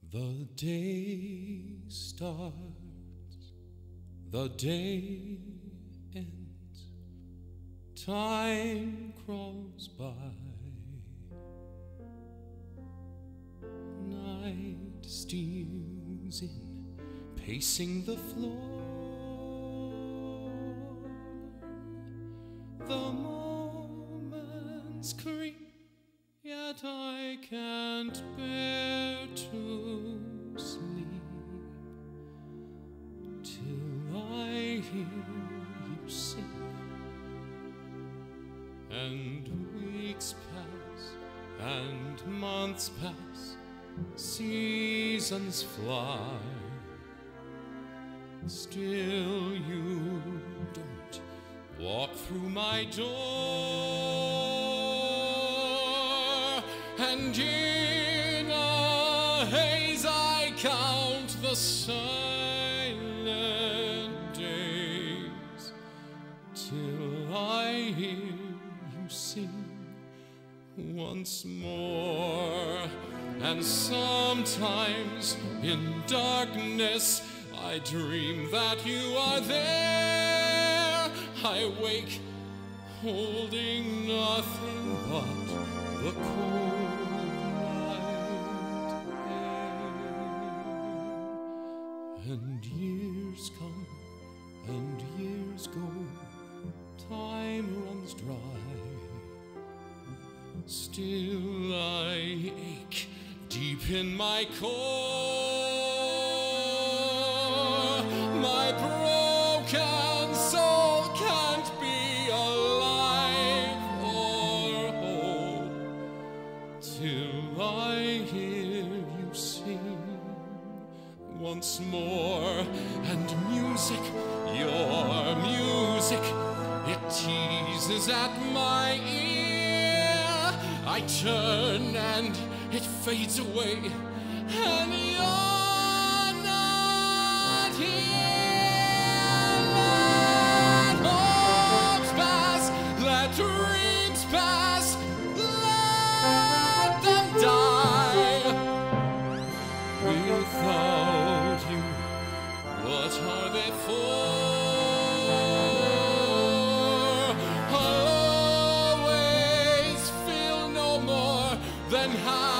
The day starts, the day ends, time crawls by, night steals in, pacing the floor. The moments creep, yet I can't bear to sleep till I hear you sing. And weeks pass, and months pass, seasons fly. Still you don't walk through my door, and in a haze I count the silent days till I hear you sing once more. And sometimes in darkness I dream that you are there. I wake holding nothing but the cold night air. And years come and years go, time runs dry. Still I ache deep in my core. My broken soul can't be alive or whole till I hear you sing once more. And music, your music, it teases at my ear. I turn and it fades away, and you're not here. Let hopes pass, let dreams pass, let them die. Without you, what are they for? I'll always feel no more than how